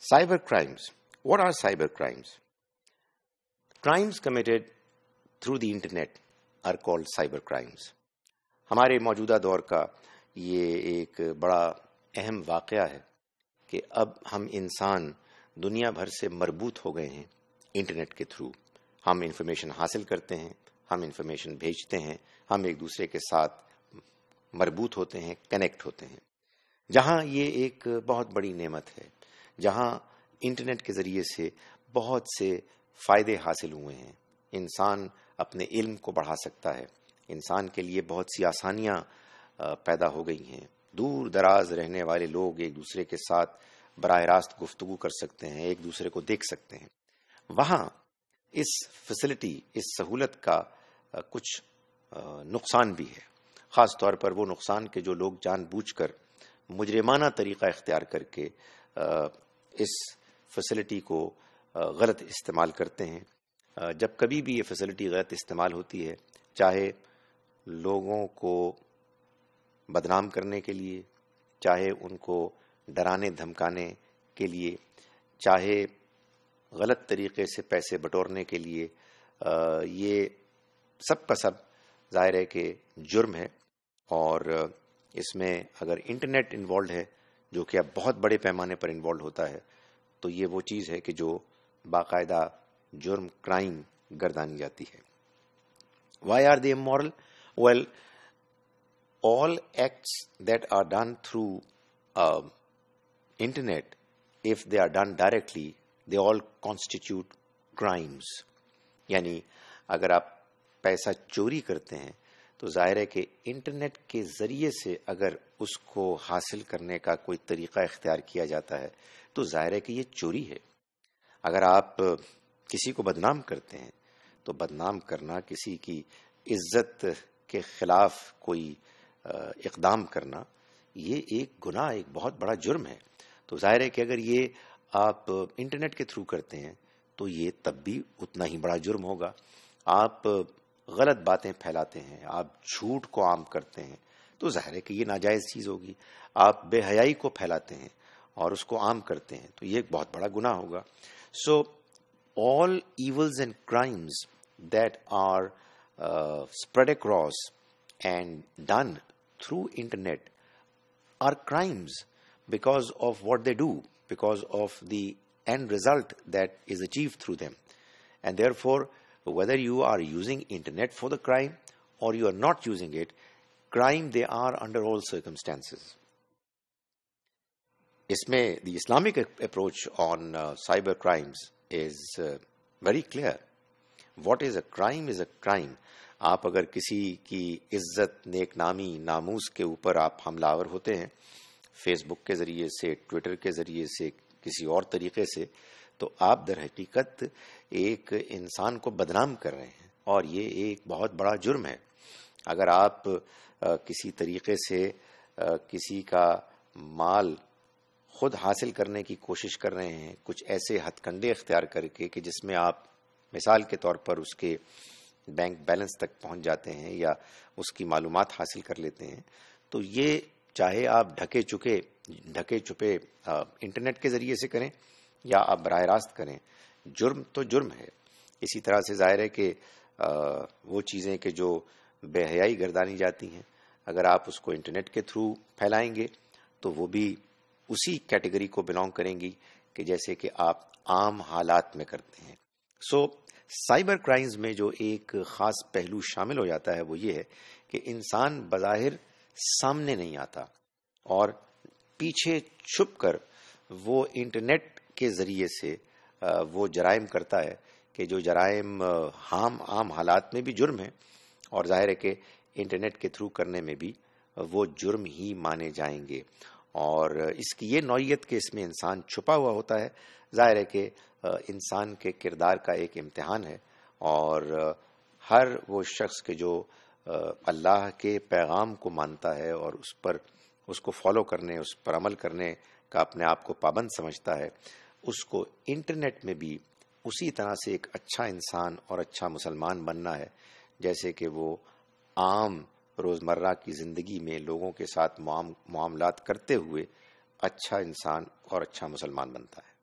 Cyber crimes. What are cyber crimes? Crimes committed through the internet are called cyber crimes. ہمارے موجودہ دور کا یہ ایک بڑا اہم واقعہ ہے کہ اب ہم انسان دنیا بھر سے مربوط ہو گئے ہیں انٹرنیٹ کے تھرو. ہم انفارمیشن حاصل کرتے ہیں، ہم انفارمیشن بھیجتے ہیں، ہم ایک دوسرے کے ساتھ مربوط ہوتے ہیں، کنیکٹ ہوتے ہیں. جہاں یہ ایک بہت بڑی نعمت ہے، جہاں انٹرنیٹ کے ذریعے سے بہت سے فائدے حاصل ہوئے ہیں. انسان اپنے علم کو بڑھا سکتا ہے، انسان کے لیے بہت سی آسانیاں پیدا ہو گئی ہیں. دور دراز رہنے والے لوگ ایک دوسرے کے ساتھ براہ راست گفتگو کر سکتے ہیں، ایک دوسرے کو دیکھ سکتے ہیں. وہاں اس فیسلٹی، اس سہولت کا کچھ نقصان بھی ہے، خاص طور پر وہ نقصان کہ جو لوگ جان بوجھ کر مجرمانہ طریقہ اختیار کر کے اس فیسلٹی کو غلط استعمال کرتے ہیں. جب کبھی بھی یہ فیسلٹی غلط استعمال ہوتی ہے، چاہے لوگوں کو بدنام کرنے کے لیے، چاہے ان کو ڈرانے دھمکانے کے لیے، چاہے غلط طریقے سے پیسے بٹورنے کے لیے، یہ سب کا سب ظاہر ہے کہ جرم ہے. اور اس میں اگر انٹرنیٹ انوالوڈ ہے، جو کہ اب بہت بڑے پیمانے پر انوالوڈ ہوتا ہے، تو یہ وہ چیز ہے کہ جو باقاعدہ جرم، کرائم گردانی جاتی ہے. Why are they immoral? Well, all acts that are done through internet, if they are done directly, they all constitute crimes. یعنی اگر آپ پیسہ چوری کرتے ہیں تو ظاہر ہے کہ انٹرنیٹ کے ذریعے سے اگر اس کو حاصل کرنے کا کوئی طریقہ اختیار کیا جاتا ہے تو ظاہر ہے کہ یہ چوری ہے. اگر آپ کسی کو بدنام کرتے ہیں تو بدنام کرنا، کسی کی عزت کے خلاف کوئی اقدام کرنا، یہ ایک گناہ، ایک بہت بڑا جرم ہے. تو ظاہر ہے کہ اگر یہ آپ انٹرنیٹ کے تھرو کرتے ہیں تو یہ تب بھی اتنا ہی بڑا جرم ہوگا. آپ غلط باتیں پھیلاتے ہیں، آپ جھوٹ کو عام کرتے ہیں تو ظاہر ہے کہ یہ ناجائز چیز ہوگی. آپ بے حیائی کو پھیلاتے ہیں اور اس کو عام کرتے ہیں تو یہ ایک بہت بڑا گناہ ہوگا. سو all evils and crimes that are spread across and done through internet are crimes because of what they do, because of the end result that is achieved through them. And therefore, whether you are using internet for the crime or you are not using it, crime they are under all circumstances. Isme, the Islamic approach on cyber crimes is very clear. What is a crime is a crime. آپ اگر کسی کی عزت، نیک نامی، ناموس کے اوپر آپ حملہ آور ہوتے ہیں، فیس بک کے ذریعے سے، ٹویٹر کے ذریعے سے، کسی اور طریقے سے، تو آپ در حقیقت ایک انسان کو بدنام کر رہے ہیں اور یہ ایک بہت بڑا جرم ہے. اگر آپ کسی طریقے سے کسی کا مال خود حاصل کرنے کی کوشش کر رہے ہیں، کچھ ایسے ہتھ کنڈے اختیار کر کے کہ جس میں آپ مثال کے طور پر اس کے بینک بیلنس تک پہنچ جاتے ہیں یا اس کی معلومات حاصل کر لیتے ہیں، تو یہ چاہے آپ ڈھکے چھپے انٹرنیٹ کے ذریعے سے کریں یا آپ براہ راست کریں، جرم تو جرم ہے. اسی طرح سے ظاہر ہے کہ وہ چیزیں کہ جو بے حیائی گردانی جاتی ہیں، اگر آپ اس کو انٹرنیٹ کے تھرو پھیلائیں گے تو وہ بھی اسی کیٹیگری کو بلانگ کریں گی کہ جیسے کہ آپ عام حالات میں کرتے ہیں. سو سائبر کرائمز میں جو ایک خاص پہلو شامل ہو جاتا ہے وہ یہ ہے کہ انسان بظاہر سامنے نہیں آتا اور پیچھے چھپ کر وہ انٹرنیٹ کے ذریعے سے وہ جرائم کرتا ہے کہ جو جرائم عام حالات میں بھی جرم ہے اور ظاہر ہے کہ انٹرنیٹ کے تھرو کرنے میں بھی وہ جرم ہی مانے جائیں گے. اور اس کی یہ نوعیت کہ اس میں انسان چھپا ہوا ہوتا ہے، ظاہر ہے کہ انسان کے کردار کا ایک امتحان ہے. اور ہر وہ شخص کے جو اللہ کے پیغام کو مانتا ہے اور اس کو فالو کرنے، اس پر عمل کرنے کا اپنے آپ کو پابند سمجھتا ہے، اس کو انٹرنیٹ میں بھی اسی طرح سے ایک اچھا انسان اور اچھا مسلمان بننا ہے جیسے کہ وہ عام روزمرہ کی زندگی میں لوگوں کے ساتھ معاملات کرتے ہوئے اچھا انسان اور اچھا مسلمان بنتا ہے.